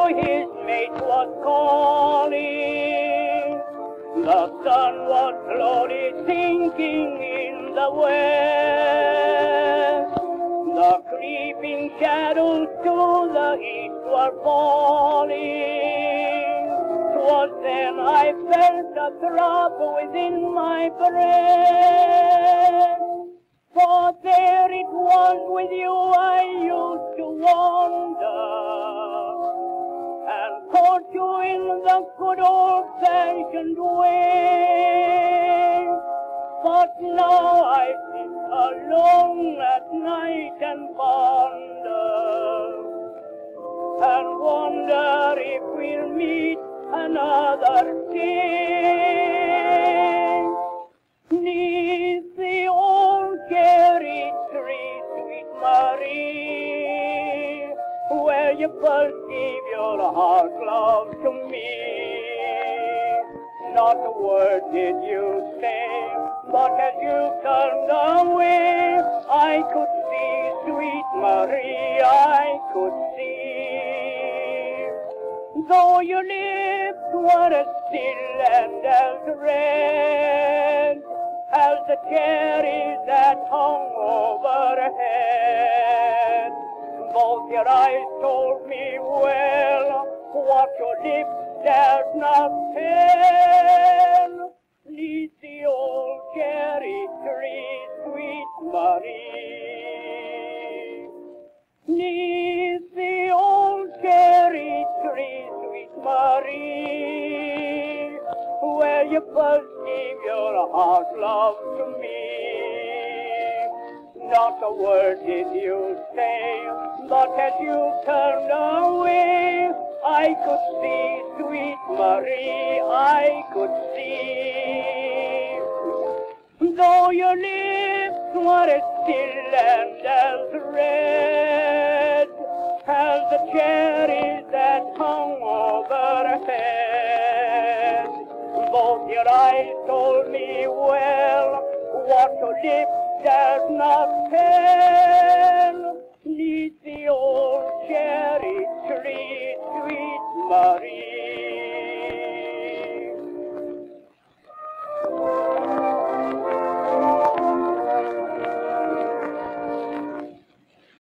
his mate was calling. The sun was slowly sinking in the west. The creeping shadows to the east were falling. 'Twas then I felt a throb within my breast. For there it was with you I used to wander, and caught you in the good old-fashioned way. But now I sit alone at night and wonder if we'll meet another day. 'Neath the old cherry tree, sweet Marie, where you first gave your heart love to me. Not a word did you say, but as you turned away, I could see, sweet Marie, I could see. Though your lips were as still and as red as the cherries that hung overhead, both your eyes told me well what your lips dared not tell. 'Neath the old cherry tree, sweet Marie. 'Neath the old cherry tree, sweet Marie, where you first gave your heart love to me. Not a word did you say, but as you turned away, I could see, sweet Marie, I could see. Though your lips were as still and as red as the cherries that hung overhead, both your eyes told me well what your lips dared not tell.